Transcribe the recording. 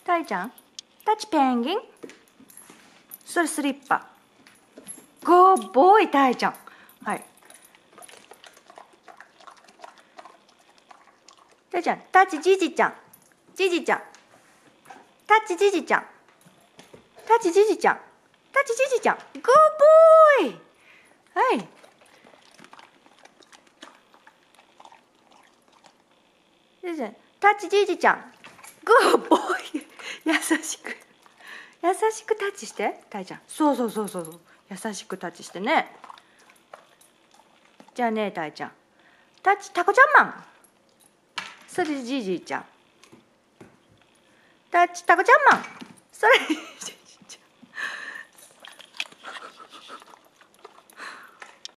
たいちゃん、タッチペンギン。それスリッパ。ゴーボーイ、たいちゃん。はい。たいちゃん、タッチジジちゃん。ジジちゃん。タッチジジちゃん。タッチジジちゃん。タッチジジちゃん。ゴーボーイ。はい。タッチジジちゃん。グーボーイ。優しく。優しくタッチして、たいちゃん。そうそうそうそうそう。優しくタッチしてね。じゃあね、たいちゃん。タッチタコちゃんマン。それじじいちゃん。タッチタコちゃんマン。それ